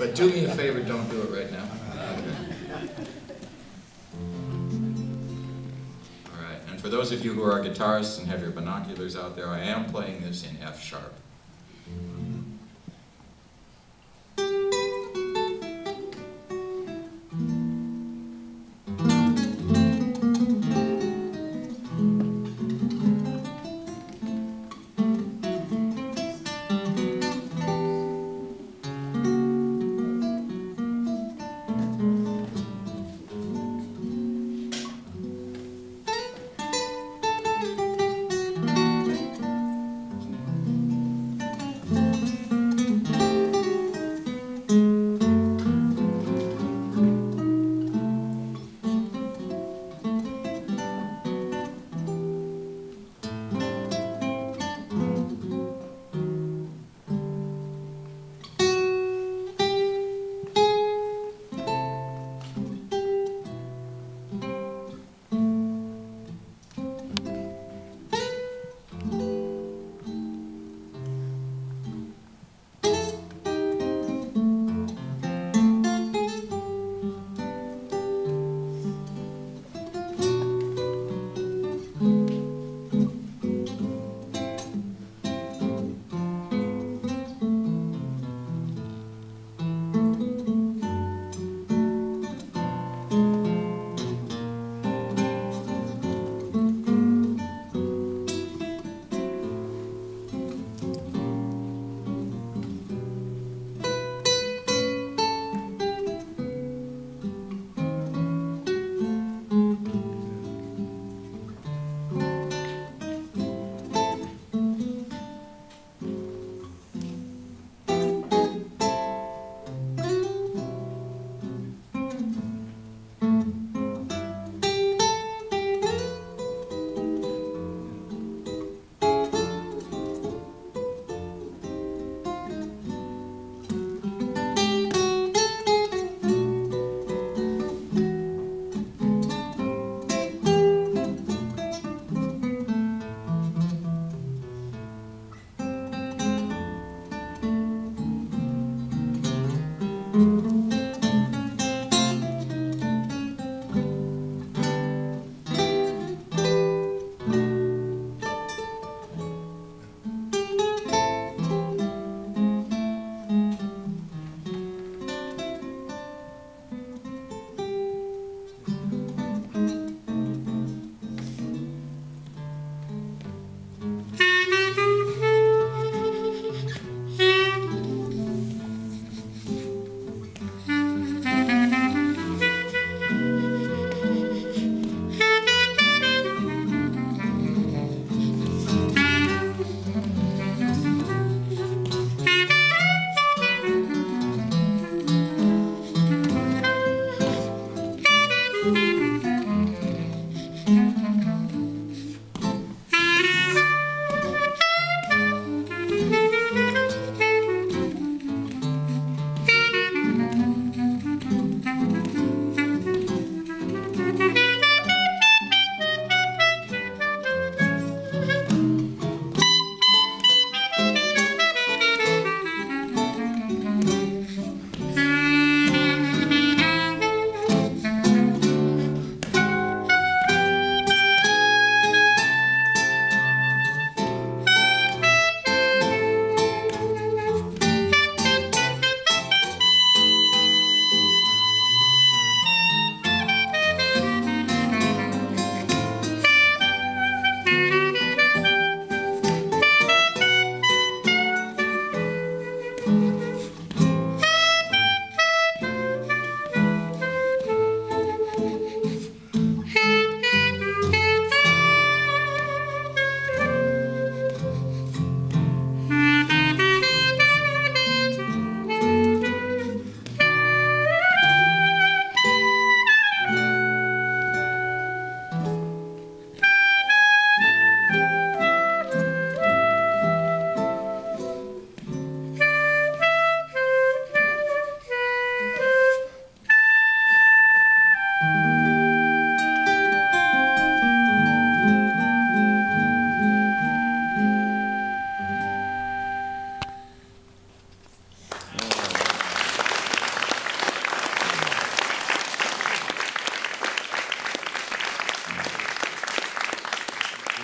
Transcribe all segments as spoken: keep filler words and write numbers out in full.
But do me a favor, don't do it right now. All right, and for those of you who are guitarists and have your binoculars out there, I am playing this in F sharp.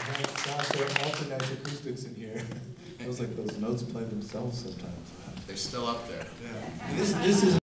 Gosh, there are awfully nice acoustics in here. Feels like those notes play themselves sometimes. They're still up there. Yeah. And this, this is